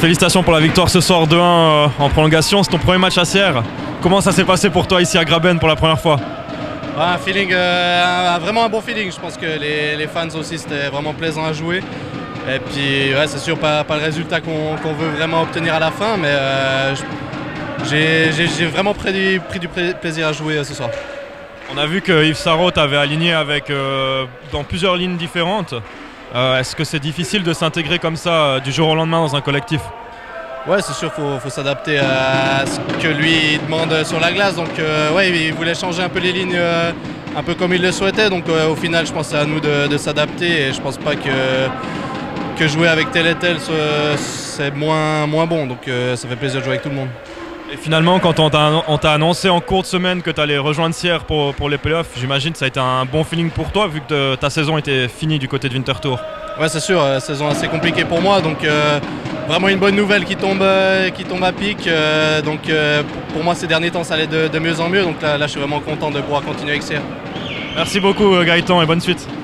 Félicitations pour la victoire ce soir 2-1 en prolongation. C'est ton premier match à Sierre. Comment ça s'est passé pour toi ici à Graben pour la première fois? Un feeling, vraiment un bon feeling. Je pense que les fans aussi, c'était vraiment plaisant à jouer. Et puis, ouais, c'est sûr, pas le résultat qu'on veut vraiment obtenir à la fin, mais j'ai vraiment pris du plaisir à jouer ce soir. On a vu que Yves Sarraut t'avait aligné dans plusieurs lignes différentes. Est-ce que c'est difficile de s'intégrer comme ça du jour au lendemain dans un collectif? Ouais, c'est sûr, faut s'adapter à ce que lui demande sur la glace. Donc, ouais, il voulait changer un peu les lignes, un peu comme il le souhaitait. Donc, au final, je pense que c'est à nous de s'adapter. Et je pense pas que jouer avec tel et tel, c'est moins bon. Donc, ça fait plaisir de jouer avec tout le monde. Et finalement, quand on t'a annoncé en cours de semaine que tu allais rejoindre Sierre pour les playoffs, j'imagine que ça a été un bon feeling pour toi vu que ta saison était finie du côté de Winterthur. Ouais, c'est sûr, saison assez compliquée pour moi, donc vraiment une bonne nouvelle qui tombe à pic. Donc pour moi, ces derniers temps, ça allait de mieux en mieux, donc là je suis vraiment content de pouvoir continuer avec Sierre. Merci beaucoup Gaëtan et bonne suite.